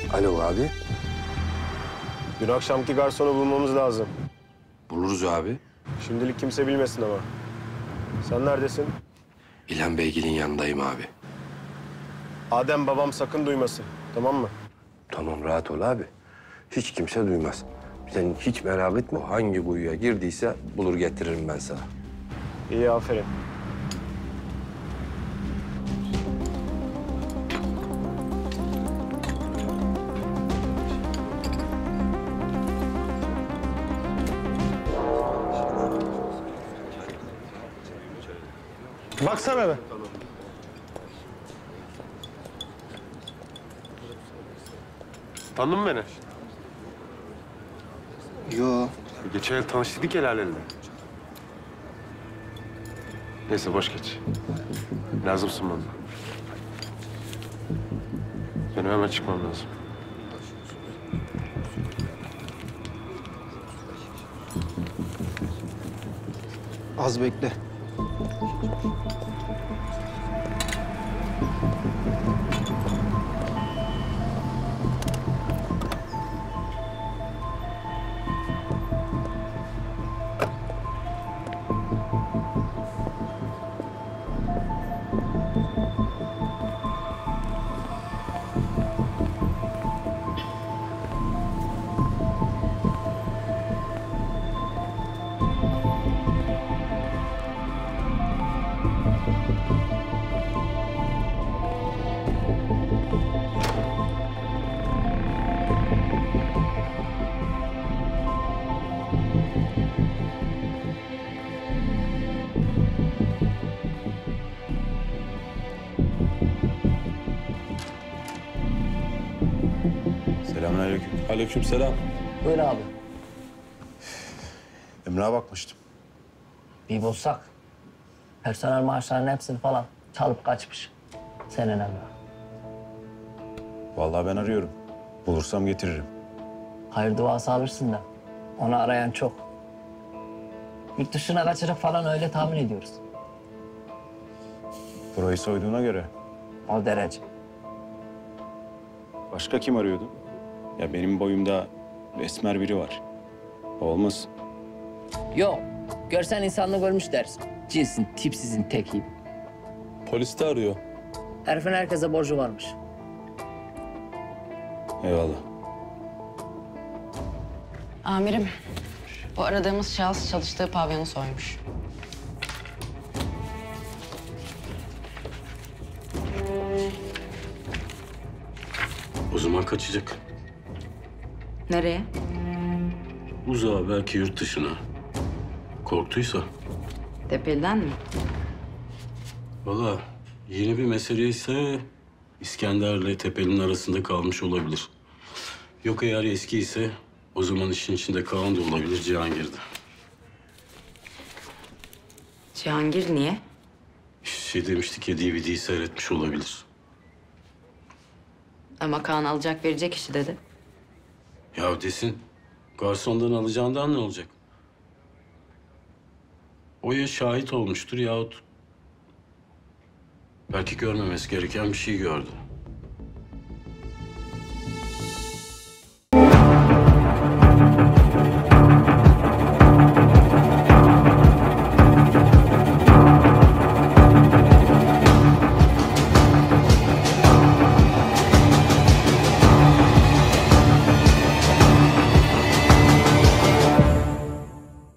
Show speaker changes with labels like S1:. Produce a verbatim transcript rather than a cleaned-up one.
S1: Alo abi.
S2: Dün akşamki garsonu bulmamız lazım.
S1: Buluruz abi.
S2: Şimdilik kimse bilmesin ama. Sen neredesin?
S1: İlhan Beygil'in yanındayım abi.
S2: Adem babam sakın duymasın. Tamam mı?
S1: Tamam rahat ol abi. Hiç kimse duymaz. Sen hiç merak etme. Hangi kuyuya girdiyse bulur getiririm ben sana.
S2: İyi, aferin. Baksana be. Tanıdın mı beni?
S3: Yo.
S2: Geçen yıl tanıştık helallerinde. Neyse boş geç. Lazımsın bana. Benim hemen çıkmam lazım.
S3: Az bekle.
S4: Selamünaleyküm.
S5: Aleykümselam.
S6: Buyur abi.
S4: Emrah'a bakmıştım.
S6: Bir bulsak. Personel maaşlarının hepsini falan çalıp kaçmış. Senin emri.
S4: Vallahi ben arıyorum. Bulursam getiririm.
S6: Hayır duası alırsın da. Onu arayan çok. Yurt dışına kaçırıp falan öyle tahmin ediyoruz.
S4: Burayı soyduğuna göre.
S6: O derece.
S4: Başka kim arıyordu? Ya benim boyumda esmer biri var. O olmasın.
S6: Yok. Görsen insanlığı görmüş dersin. Cinsin, tipsizin tekiyim.
S5: Polis de arıyor.
S6: Herifin herkese borcu varmış.
S4: Eyvallah.
S7: Amirim, bu aradığımız şahıs çalıştığı pavyonu soymuş.
S5: O zaman kaçacak.
S7: Nereye?
S5: Uzağa, belki yurt dışına. Korktuysa.
S7: Tepeliden mi?
S5: Vallahi yeni bir mesele ise İskender'le Tepeli'nin arasında kalmış olabilir. Yok eğer eski ise o zaman işin içinde Kaan da olabilir, Cihangir'de.
S7: Cihangir niye?
S5: Şey demiştik ya, D V D'yi seyretmiş olabilir.
S7: Ama Kaan alacak verecek işi dedi.
S5: Ya desin, garsondan alacağından ne olacak? O ya şahit olmuştur yahut belki görmemesi gereken bir şey gördü.